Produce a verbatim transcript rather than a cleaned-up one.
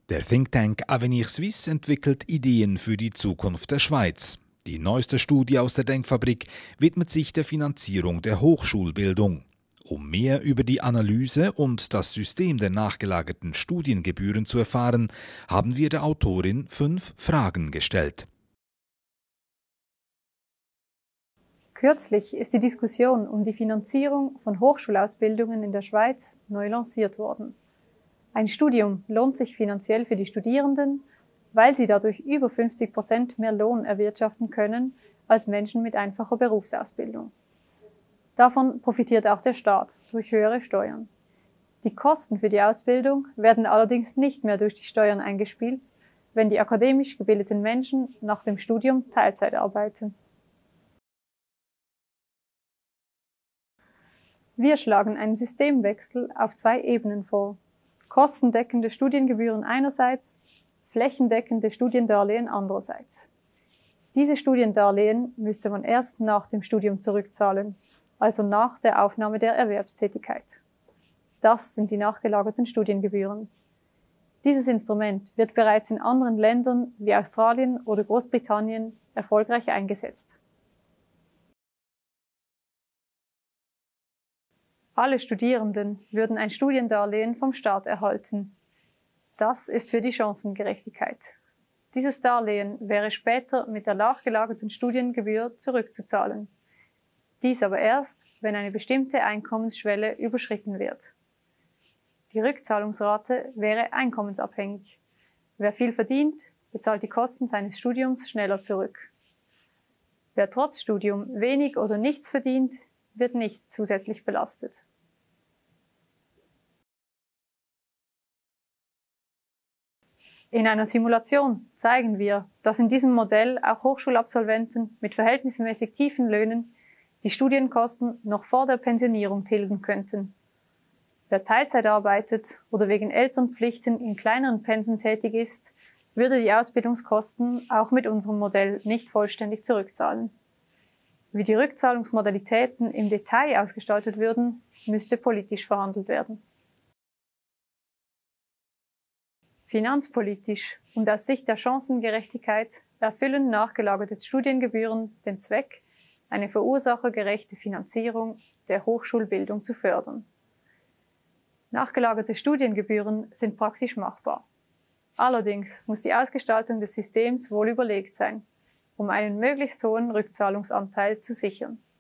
Der Think Tank Avenir Suisse entwickelt Ideen für die Zukunft der Schweiz. Die neueste Studie aus der Denkfabrik widmet sich der Finanzierung der Hochschulbildung. Um mehr über die Analyse und das System der nachgelagerten Studiengebühren zu erfahren, haben wir der Autorin fünf Fragen gestellt. Kürzlich ist die Diskussion um die Finanzierung von Hochschulausbildungen in der Schweiz neu lanciert worden. Ein Studium lohnt sich finanziell für die Studierenden, weil sie dadurch über fünfzig Prozent mehr Lohn erwirtschaften können als Menschen mit einfacher Berufsausbildung. Davon profitiert auch der Staat durch höhere Steuern. Die Kosten für die Ausbildung werden allerdings nicht mehr durch die Steuern eingespielt, wenn die akademisch gebildeten Menschen nach dem Studium Teilzeit arbeiten. Wir schlagen einen Systemwechsel auf zwei Ebenen vor. Kostendeckende Studiengebühren einerseits, flächendeckende Studiendarlehen andererseits. Diese Studiendarlehen müsste man erst nach dem Studium zurückzahlen, also nach der Aufnahme der Erwerbstätigkeit. Das sind die nachgelagerten Studiengebühren. Dieses Instrument wird bereits in anderen Ländern wie Australien oder Großbritannien erfolgreich eingesetzt. Alle Studierenden würden ein Studiendarlehen vom Staat erhalten. Das ist für die Chancengerechtigkeit. Dieses Darlehen wäre später mit der nachgelagerten Studiengebühr zurückzuzahlen. Dies aber erst, wenn eine bestimmte Einkommensschwelle überschritten wird. Die Rückzahlungsrate wäre einkommensabhängig. Wer viel verdient, bezahlt die Kosten seines Studiums schneller zurück. Wer trotz Studium wenig oder nichts verdient, wird nicht zusätzlich belastet. In einer Simulation zeigen wir, dass in diesem Modell auch Hochschulabsolventen mit verhältnismäßig tiefen Löhnen die Studienkosten noch vor der Pensionierung tilgen könnten. Wer Teilzeit arbeitet oder wegen Elternpflichten in kleineren Pensen tätig ist, würde die Ausbildungskosten auch mit unserem Modell nicht vollständig zurückzahlen. Wie die Rückzahlungsmodalitäten im Detail ausgestaltet würden, müsste politisch verhandelt werden. Finanzpolitisch und aus Sicht der Chancengerechtigkeit erfüllen nachgelagerte Studiengebühren den Zweck, eine verursachergerechte Finanzierung der Hochschulbildung zu fördern. Nachgelagerte Studiengebühren sind praktisch machbar. Allerdings muss die Ausgestaltung des Systems wohl überlegt sein, um einen möglichst hohen Rückzahlungsanteil zu sichern.